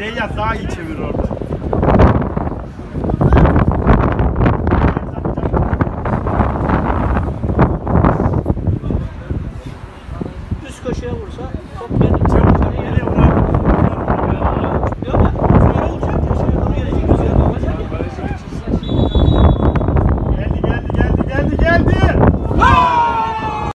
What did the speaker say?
Seyyah daha iyi çevir orada. Üst köşeye vursa top gelir.